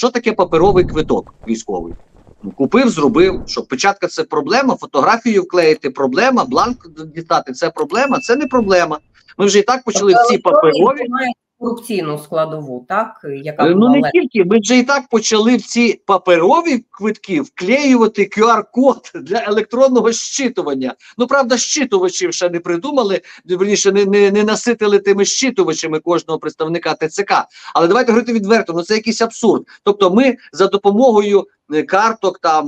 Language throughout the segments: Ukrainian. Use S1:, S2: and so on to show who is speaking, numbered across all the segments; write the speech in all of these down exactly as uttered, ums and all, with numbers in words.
S1: Що таке паперовий квиток військовий? Ну, купив, зробив, що печатка – це проблема, фотографію вклеїти – проблема, бланк дістати – це проблема, це не проблема. Ми вже і так почали всі паперові.
S2: Корупційну складову, так? Яка
S1: ну не тільки, ми вже і так почали в ці паперові квитки вклеювати кю ар-код для електронного щитування. Ну, правда, щитувачів ще не придумали, верніше, не, не, не наситили тими щитувачами кожного представника те це ка. Але давайте говорити відверто, ну це якийсь абсурд. Тобто ми за допомогою карток, там,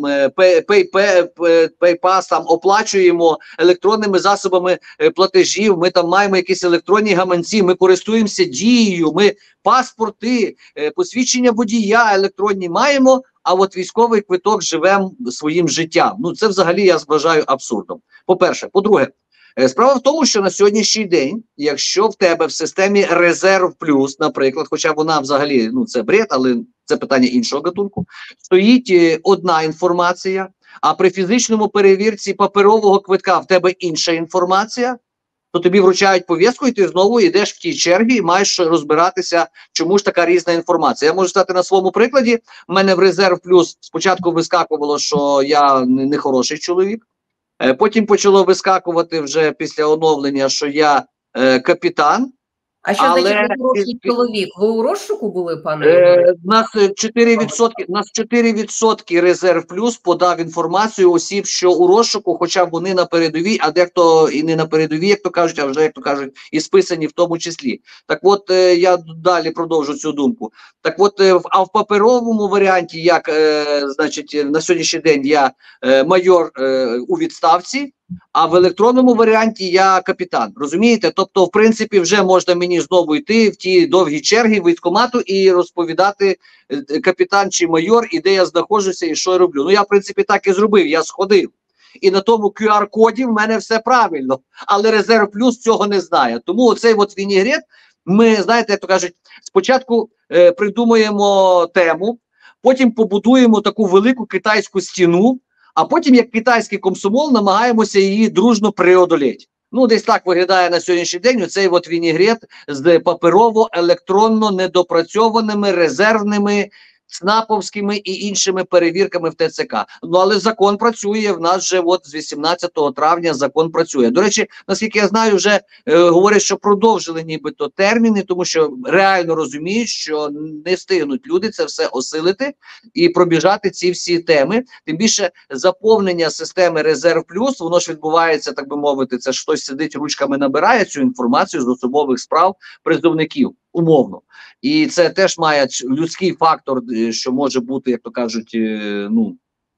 S1: PayPass, там, оплачуємо електронними засобами платежів, ми там маємо якісь електронні гаманці, ми користуємося дією, ми паспорти, посвідчення водія електронні маємо, а от військовий квиток живемо своїм життям. Ну, це взагалі я вважаю абсурдом. По-перше. По-друге, справа в тому, що на сьогоднішній день, якщо в тебе в системі Резерв Плюс, наприклад, хоча вона взагалі, ну це бред, але це питання іншого гатунку, стоїть одна інформація, а при фізичному перевірці паперового квитка в тебе інша інформація, то тобі вручають повістку і ти знову йдеш в тій чергі і маєш розбиратися, чому ж така різна інформація. Я можу стати на своєму прикладі. У мене в Резерв Плюс спочатку вискакувало, що я не хороший чоловік. Потім почало вискакувати вже після оновлення, що я е, капітан.
S2: А що значить ви хороший чоловік? Ви у розшуку були, пане?
S1: Е, нас чотири відсотки, нас чотири відсотки Резерв Плюс подав інформацію осіб, що у розшуку, хоча б вони на передовій, а дехто і не на передовій, як то кажуть, а вже, як то кажуть, і списані в тому числі. Так от, е, я далі продовжу цю думку. Так от, е, а в паперовому варіанті, як, е, значить, на сьогоднішній день я е, майор е, у відставці, а в електронному варіанті я капітан, розумієте? Тобто, в принципі, вже можна мені знову йти в ті довгі черги військкомату і розповідати, капітан чи майор, і де я знаходжуся і що я роблю. Ну, я, в принципі, так і зробив, я сходив. І на тому кю ар-коді в мене все правильно, але Резерв Плюс цього не знає. Тому оцей от вінігрет, ми, знаєте, як то кажуть, спочатку е, придумуємо тему, потім побудуємо таку велику китайську стіну, а потім, як китайський комсомол, намагаємося її дружно преодоліти. Ну, десь так виглядає на сьогоднішній день оцей от вінігрет з паперово-електронно недопрацьованими, резервними, СНАПовськими і іншими перевірками в те це ка. Ну, але закон працює, в нас вже от з вісімнадцятого травня закон працює. До речі, наскільки я знаю, вже е, говорять, що продовжили нібито терміни, тому що реально розуміють, що не встигнуть люди це все осилити і пробіжати ці всі теми. Тим більше заповнення системи Резерв Плюс, воно ж відбувається, так би мовити, це ж хтось сидить ручками набирає цю інформацію з особових справ призовників. Умовно. І це теж має людський фактор, що може бути, як то кажуть, ну,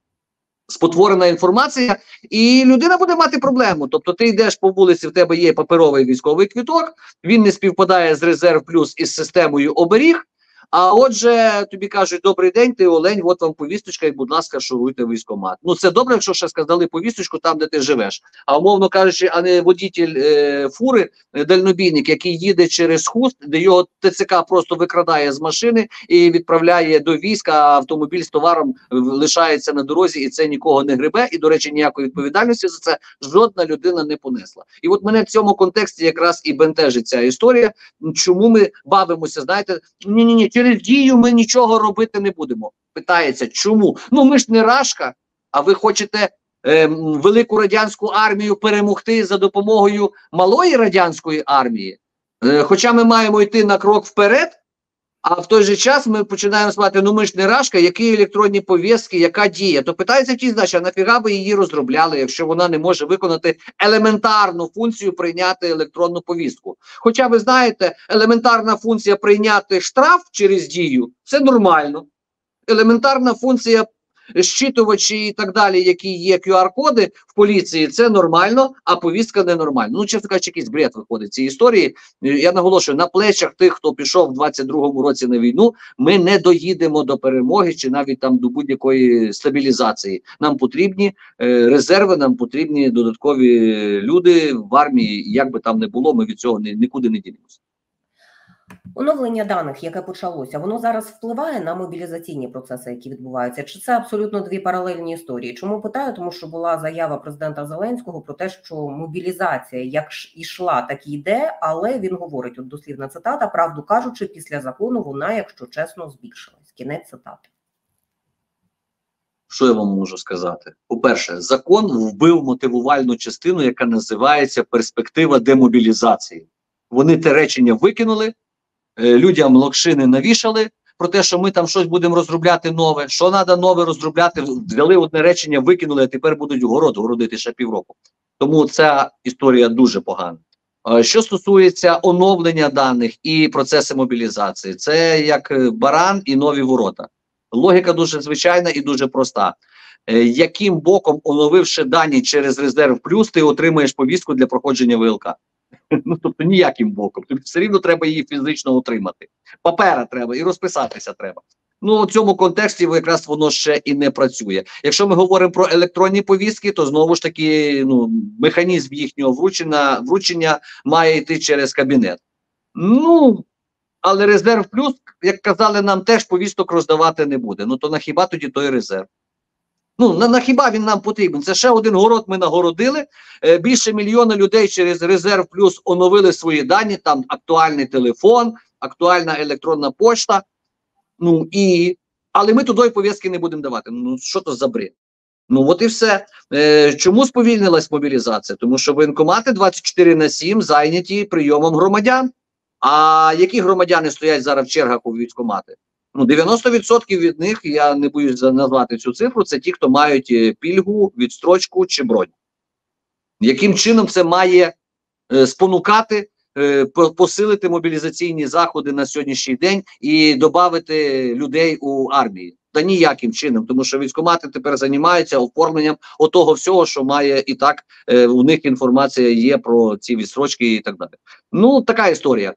S1: спотворена інформація, і людина буде мати проблему. Тобто ти йдеш по вулиці, в тебе є паперовий військовий квиток, він не співпадає з Резерв Плюс із системою оберіг, а отже, тобі кажуть, добрий день, ти олень, от вам повісточка, і, будь ласка, шуруйте в військкомат. Ну, це добре, якщо ще сказали повісточку там, де ти живеш. А, умовно кажучи, а не водітель е, фури, е, дальнобійник, який їде через Хуст, де його те це ка просто викрадає з машини і відправляє до війська, а автомобіль з товаром лишається на дорозі, і це нікого не гребе, і, до речі, ніякої відповідальності за це жодна людина не понесла. І от мене в цьому контексті якраз і бентежить ця історія, чому ми бавимося, знаєте, ні-ні-ні, через дію ми нічого робити не будемо. Питається, чому? Ну, ми ж не Рашка, а ви хочете е, велику радянську армію перемогти за допомогою малої радянської армії? Е, хоча ми маємо йти на крок вперед, а в той же час ми починаємо сказати, ну ми ж не Рашка, які електронні повістки, яка дія? То питається ті, значить, а нафіга ви її розробляли, якщо вона не може виконати елементарну функцію прийняти електронну повістку? Хоча ви знаєте, елементарна функція прийняти штраф через дію – це нормально. Елементарна функція щитувачі і так далі, які є кю ар-коди в поліції, це нормально, а повістка ненормально. Ну, чесно кажучи, якийсь бред виходить ці історії. Я наголошую, на плечах тих, хто пішов в двадцять другому році на війну, ми не доїдемо до перемоги чи навіть там до будь-якої стабілізації. Нам потрібні е, резерви, нам потрібні додаткові люди в армії, як би там не було, ми від цього ні, нікуди не ділимося.
S2: Оновлення даних, яке почалося, воно зараз впливає на мобілізаційні процеси, які відбуваються? Чи це абсолютно дві паралельні історії? Чому питаю? Тому що була заява президента Зеленського про те, що мобілізація як йшла, так і йде, але він говорить, от дослівна цитата, правду кажучи, після закону вона, якщо чесно, збільшилась. Кінець цитати.
S1: Що я вам можу сказати? По-перше, закон вбив мотивувальну частину, яка називається перспектива демобілізації. Вони те речення викинули, людям локшини навішали про те, що ми там щось будемо розробляти нове. Що треба нове розробляти? Взяли одне речення, викинули, а тепер будуть город городити ще півроку. Тому ця історія дуже погана. Що стосується оновлення даних і процесу мобілізації, це як баран і нові ворота. Логіка дуже звичайна і дуже проста. Яким боком, оновивши дані через резерв плюс, ти отримаєш повістку для проходження ВЛК? Ну, тобто ніяким боком. Тобто все рівно треба її фізично отримати. Папера треба і розписатися треба. Ну, у цьому контексті якраз воно ще і не працює. Якщо ми говоримо про електронні повістки, то знову ж таки, ну, механізм їхнього вручення, вручення має йти через кабінет. Ну, але резерв плюс, як казали нам, теж повісток роздавати не буде. Ну, то на хіба тоді той резерв? Ну, на, на хіба він нам потрібен? Це ще один город ми нагородили. Е, більше мільйона людей через резерв плюс оновили свої дані, там актуальний телефон, актуальна електронна почта. Ну, і... Але ми туди повістки не будемо давати. Ну, що то за бред? Ну, от і все. Е, чому сповільнилась мобілізація? Тому що воєнкомати двадцять чотири на сім зайняті прийомом громадян. А які громадяни стоять зараз в чергах у військкомати? Ну, дев'яносто відсотків від них, я не боюсь назвати цю цифру, це ті, хто мають пільгу, відстрочку чи бронь. Яким чином це має е, спонукати, е, посилити мобілізаційні заходи на сьогоднішній день і додати людей у армії? Та ніяким чином, тому що військкомати тепер займаються оформленням отого всього, що має і так, е, у них інформація є про ці відстрочки і так далі. Ну, така історія.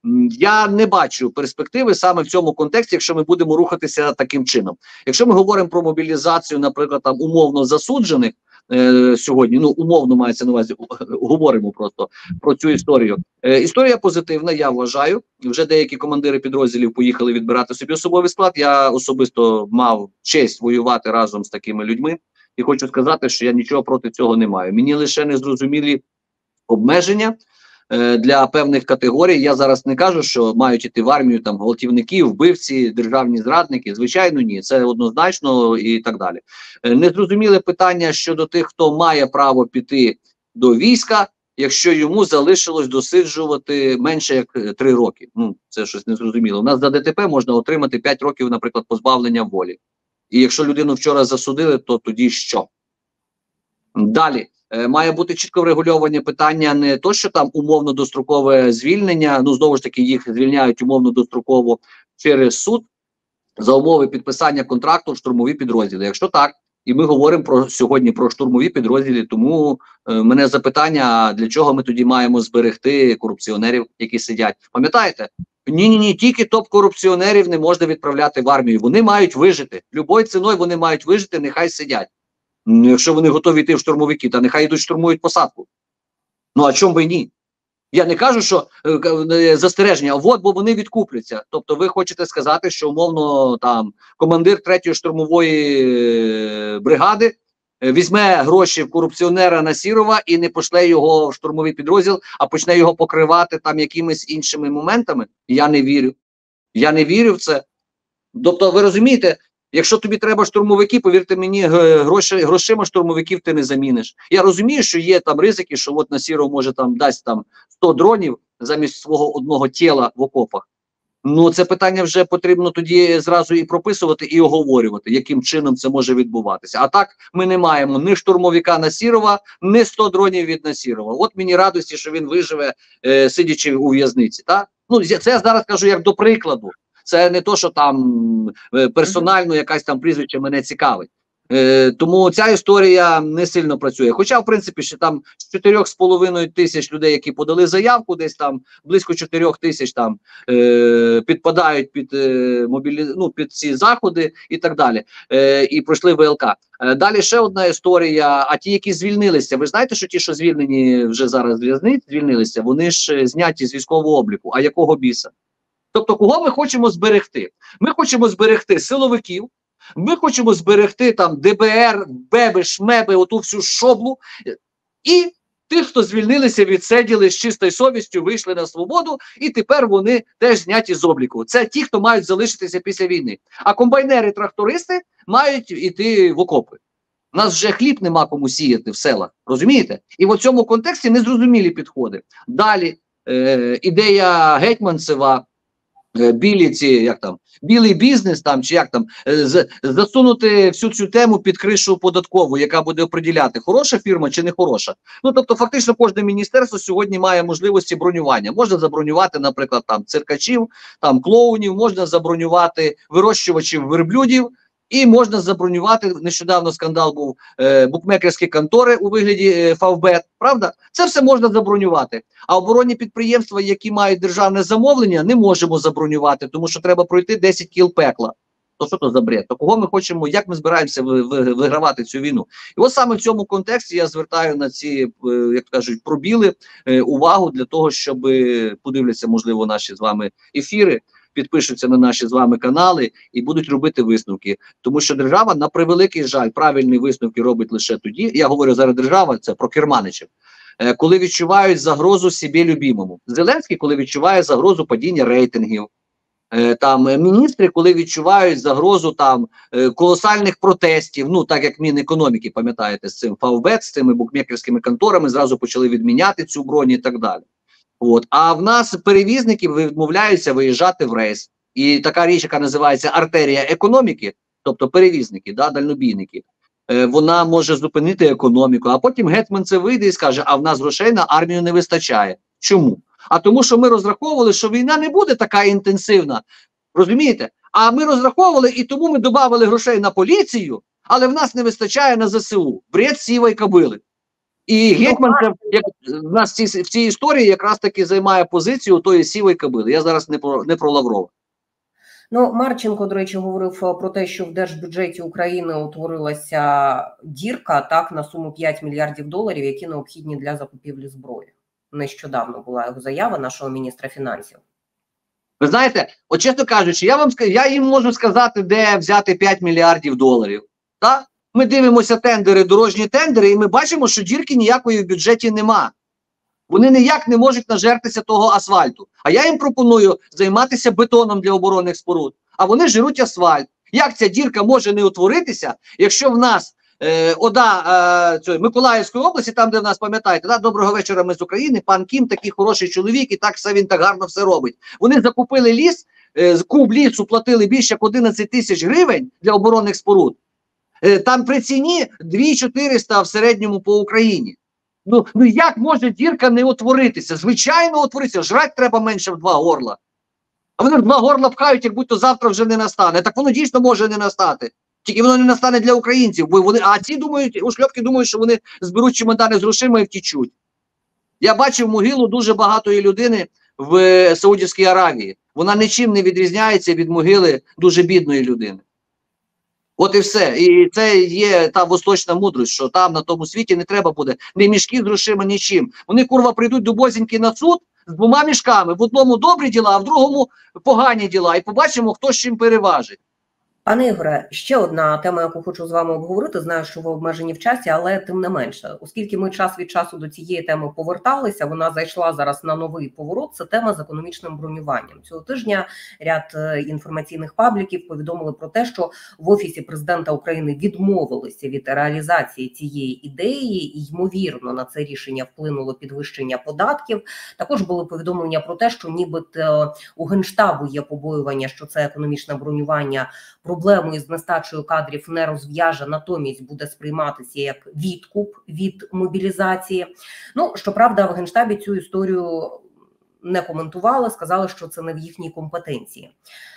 S1: Я не бачу перспективи саме в цьому контексті, якщо ми будемо рухатися таким чином. Якщо ми говоримо про мобілізацію, наприклад, там умовно засуджених е, сьогодні, ну умовно мається на увазі, говоримо просто про цю історію. Е, історія позитивна, я вважаю. Вже деякі командири підрозділів поїхали відбирати собі особовий склад. Я особисто мав честь воювати разом з такими людьми. І хочу сказати, що я нічого проти цього не маю. Мені лише незрозумілі обмеження для певних категорій. Я зараз не кажу, що мають іти в армію там гвалтівники, вбивці, державні зрадники. Звичайно, ні. Це однозначно і так далі. Незрозуміле питання щодо тих, хто має право піти до війська, якщо йому залишилось досиджувати менше як три роки. Ну, це щось незрозуміло. У нас за ДТП можна отримати п'ять років, наприклад, позбавлення волі. І якщо людину вчора засудили, то тоді що? Далі. Має бути чітко врегульовані питання не то, що там умовно дострокове звільнення, ну знову ж таки їх звільняють умовно достроково через суд за умови підписання контракту в штурмові підрозділи. Якщо так, і ми говоримо про сьогодні про штурмові підрозділи, тому е, мене запитання, а для чого ми тоді маємо зберегти корупціонерів, які сидять? Пам'ятаєте? Ні-ні-ні, тільки топ-корупціонерів не можна відправляти в армію. Вони мають вижити. Любою ціною вони мають вижити, нехай сидять. Якщо вони готові йти в штурмовики, та нехай йдуть штурмують посадку. Ну, а чому би і ні? Я не кажу, що е, застереження, а от, бо вони відкупляться. Тобто ви хочете сказати, що умовно там командир третьої штурмової е, бригади е, візьме гроші в корупціонера Насірова і не пошле його в штурмовий підрозділ, а почне його покривати там якимись іншими моментами? Я не вірю. Я не вірю в це. Тобто, ви розумієте, якщо тобі треба штурмовики, повірте мені, гроші, грошима штурмовиків ти не заміниш. Я розумію, що є там ризики, що от Насіров може там дасть там сто дронів замість свого одного тіла в окопах. Ну, це питання вже потрібно тоді зразу і прописувати, і оговорювати, яким чином це може відбуватися. А так ми не маємо ні штурмовика Насірова, ні сто дронів від Насірова. От мені радості, що він виживе, е, сидячи у в'язниці. Так? Ну, це я зараз кажу як до прикладу. Це не то, що там персонально якась там прізвище мене цікавить. Е, тому ця історія не сильно працює. Хоча, в принципі, ще там з чотирьох з половиною тисяч людей, які подали заявку, десь там близько чотирьох тисяч там е, підпадають під, е, мобілі... ну, під ці заходи і так далі. Е, і пройшли ВЛК. Е, далі ще одна історія. А ті, які звільнилися, ви знаєте, що ті, що звільнені вже зараз з в'язниць, звільнилися, вони ж зняті з військового обліку. А якого біса? Тобто, кого ми хочемо зберегти? Ми хочемо зберегти силовиків, ми хочемо зберегти там ДБР, БЕБи, ШМЕБи, оту всю шоблу, і Тих, хто звільнилися, відсиділи з чистою совістю, вийшли на свободу, і тепер вони теж зняті з обліку. Це ті, хто мають залишитися після війни. А комбайнери-трактористи мають іти в окопи. У нас вже хліб нема кому сіяти в селах, розумієте? І в цьому контексті незрозумілі підходи. Далі е, ідея Гетманцева, е, білі ці, як там, білий бізнес там, чи як там, е, з, засунути всю цю тему під кришу податкову, яка буде определяти, хороша фірма чи не хороша. Ну, тобто, фактично, кожне міністерство сьогодні має можливості бронювання. Можна забронювати, наприклад, там, циркачів, там, клоунів, можна забронювати вирощувачів верблюдів, і можна забронювати, нещодавно скандал був, е, букмекерські контори у вигляді е, Фавбет, правда? Це все можна забронювати. А оборонні підприємства, які мають державне замовлення, не можемо забронювати, тому що треба пройти десять кіл пекла. То що то за бред? То кого ми хочемо, як ми збираємося ви, ви, вигравати цю війну? І от саме в цьому контексті я звертаю на ці, е, як кажуть, пробіли е, увагу для того, щоб е, подивляться, можливо, наші з вами ефіри, підпишуться на наші з вами канали і будуть робити висновки. Тому що держава, на превеликий жаль, правильні висновки робить лише тоді, я говорю зараз держава, це про керманичів, е, коли відчувають загрозу собі любимому. Зеленський, коли відчуває загрозу падіння рейтингів. Е, там міністри, коли відчувають загрозу там е, колосальних протестів, ну так як Мінекономіки, пам'ятаєте, з цим Фавбет, з цими букмекерськими конторами, зразу почали відміняти цю броню і так далі. От. А в нас перевізники відмовляються виїжджати в рейс. І така річ, яка називається артерія економіки, тобто перевізники, да, дальнобійники, е, вона може зупинити економіку, а потім Гетманцев вийде і скаже, а в нас грошей на армію не вистачає. Чому? А тому, що ми розраховували, що війна не буде така інтенсивна, розумієте? А ми розраховували, і тому ми додали грошей на поліцію, але в нас не вистачає на ЗСУ. Бред сівої кобили. І Гетманцев, як в нас в цій, в цій історії якраз таки займає позицію тої сівої кобили. Я зараз не про, не про Лаврова.
S2: Ну, Марченко, до речі, говорив про те, що в держбюджеті України утворилася дірка, так, на суму п'ять мільярдів доларів, які необхідні для закупівлі зброї. Нещодавно була його заява нашого міністра фінансів.
S1: Ви знаєте, от чесно кажучи, я вам я їм можу сказати, де взяти п'ять мільярдів доларів. Так? Ми дивимося тендери, дорожні тендери, і ми бачимо, що дірки ніякої в бюджеті нема. Вони ніяк не можуть нажертися того асфальту. А я їм пропоную займатися бетоном для оборонних споруд. А вони жируть асфальт. Як ця дірка може не утворитися, якщо в нас е, ОДА е, цього, Миколаївської області, там, де в нас, пам'ятаєте, да, доброго вечора, ми з України, пан Кім такий хороший чоловік, і так все він так гарно все робить. Вони закупили ліс, е, куб лісу платили більше як одинадцять тисяч гривень для оборонних споруд. Е, там при ціні дві тисячі чотириста в середньому по Україні. Ну, ну як може дірка не утворитися? Звичайно, утвориться. Жрать треба менше в два горла. А вони в два горла пхають, як будь-то завтра вже не настане. Так воно дійсно може не настати. Тільки воно не настане для українців. Бо вони, а ці думають, ушльопки думають, що вони зберуть чемодани з грошима і втічуть. Я бачив могилу дуже багатої людини в Саудівській Аравії. Вона нічим не відрізняється від могили дуже бідної людини. От і все. І це є та восточна мудрість, що там на тому світі не треба буде ні мішки з грошима, нічим. Вони, курва, прийдуть до бозіньки на суд з двома мішками. В одному добрі діла, а в другому погані діла. І побачимо, хто з чим переважить.
S2: Пане Ігоре, ще одна тема, яку хочу з вами обговорити. Знаю, що ви обмежені в часі, але тим не менше. Оскільки ми час від часу до цієї теми поверталися, вона зайшла зараз на новий поворот, це тема з економічним бронюванням. Цього тижня ряд інформаційних пабліків повідомили про те, що в Офісі президента України відмовилися від реалізації цієї ідеї, і, ймовірно, на це рішення вплинуло підвищення податків. Також були повідомлення про те, що нібито у Генштабу є побоювання, що це економічне бронювання проблему із нестачею кадрів не розв'яже, натомість буде сприйматися як відкуп від мобілізації. Ну, щоправда, в Генштабі цю історію не коментували, сказали, що це не в їхній компетенції.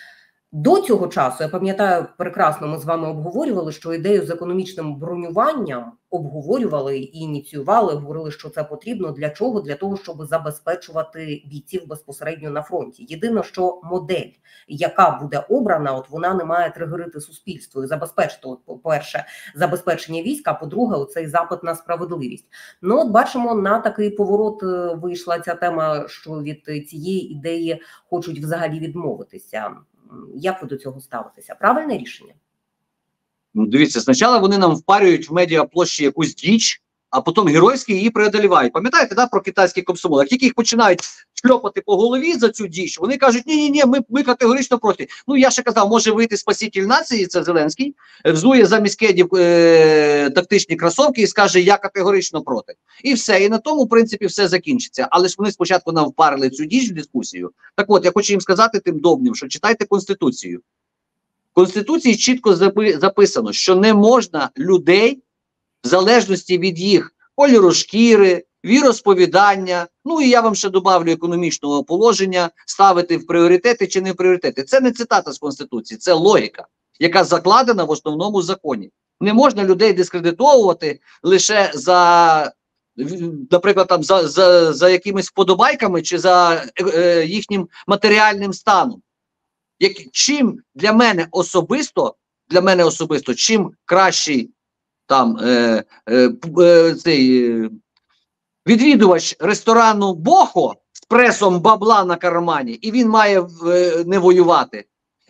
S2: До цього часу, я пам'ятаю, прекрасно ми з вами обговорювали, що ідею з економічним бронюванням обговорювали і ініціювали, говорили, що це потрібно. Для чого? Для того, щоб забезпечувати бійців безпосередньо на фронті. Єдине, що модель, яка буде обрана, от вона не має тригерити суспільство і забезпечити, от, по-перше, забезпечення війська, а по-друге, оцей запит на справедливість. Ну, от бачимо, на такий поворот вийшла ця тема, що від цієї ідеї хочуть взагалі відмовитися. Як ви до цього ставитеся? Правильне рішення?
S1: Ну, дивіться, спочатку вони нам впарюють в медіаплощі якусь діч, а потім геройськи її преодолівають. Пам'ятаєте, да, про китайський комсомол? Як тільки їх починають шльопати по голові за цю діч, вони кажуть, ні-ні-ні, ми, ми категорично проти. Ну, я ще казав, може вийти спаситель нації, це Зеленський, взує замість кедів е, тактичні кросовки і скаже, я категорично проти. І все, і на тому, в принципі, все закінчиться. Але ж вони спочатку нам впарили цю діч в дискусію. Так от, я хочу їм сказати тим довбнім, що читайте Конституцію. В Конституції чітко записано, що не можна людей, в залежності від їх кольору шкіри, віросповідання, ну і я вам ще добавлю економічного положення, ставити в пріоритети чи не в пріоритети. Це не цитата з Конституції, це логіка, яка закладена в основному законі. Не можна людей дискредитовувати лише за, наприклад, там, за, за, за якимись вподобайками чи за е, їхнім матеріальним станом. Як, чим для мене особисто, для мене особисто, чим кращий там е, е, е, цей е, відвідувач ресторану Бохо з пресом бабла на кармані, і він має е, не воювати.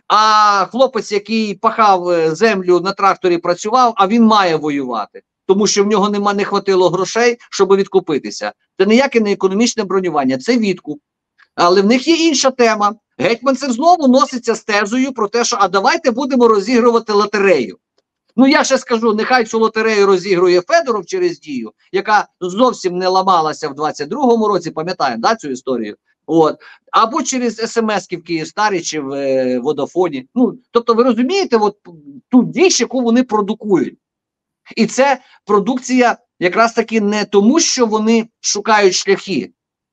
S1: А хлопець, який пахав землю на тракторі, працював, а він має воювати. Тому що в нього нема, не хватило грошей, щоб відкупитися. Це ніяке не економічне бронювання, це відкуп. Але в них є інша тема. Гетьманцев знову носиться з тезою про те, що а давайте будемо розігрувати лотерею. Ну, я ще скажу, нехай цю лотерею розігрує Федоров через Дію, яка зовсім не ламалася в двадцять другому році, пам'ятаємо, да, цю історію? От. Або через смс-ки в Київстарі чи в е, Водафоні. Ну, тобто, ви розумієте, от, ту діч, яку вони продукують. І це продукція якраз таки не тому, що вони шукають шляхи.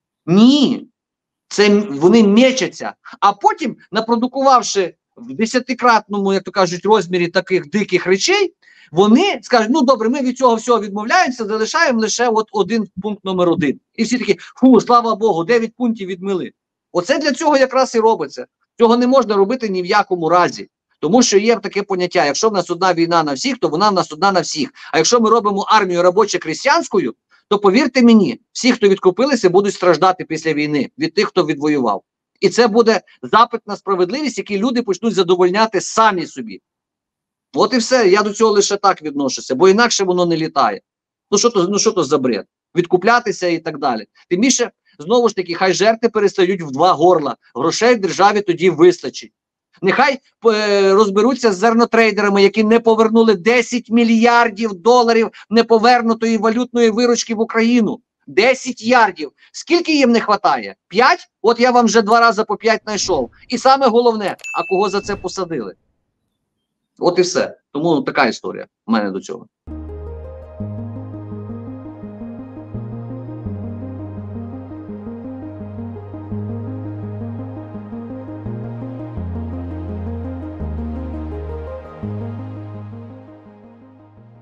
S1: Ні. Це вони мечаться. А потім, напродукувавши в десятикратному, як то кажуть, розмірі таких диких речей, вони скажуть, ну добре, ми від цього всього відмовляємося, залишаємо лише от один пункт номер один. І всі такі, фу, слава Богу, дев'ять пунктів відмили. Оце для цього якраз і робиться. Цього не можна робити ні в якому разі. Тому що є таке поняття, якщо в нас одна війна на всіх, то вона в нас одна на всіх. А якщо ми робимо армію робоче-крестьянською, то повірте мені, всі, хто відкупилися, будуть страждати після війни від тих, хто відвоював. І це буде запит на справедливість, який люди почнуть задовольняти самі собі. От і все, я до цього лише так відношуся, бо інакше воно не літає. Ну що то, ну, що то за бред? Відкуплятися і так далі. Тим більше, знову ж таки, хай жертви перестають в два горла. Грошей в державі тоді вистачить. Нехай е, розберуться з зернотрейдерами, які не повернули десять мільярдів доларів неповернутої валютної виручки в Україну. десять ярдів. Скільки їм не вистачає? п'ять? От я вам вже два рази по п'ять знайшов. І саме головне, а кого за це посадили? От і все. Тому така історія в мене до цього.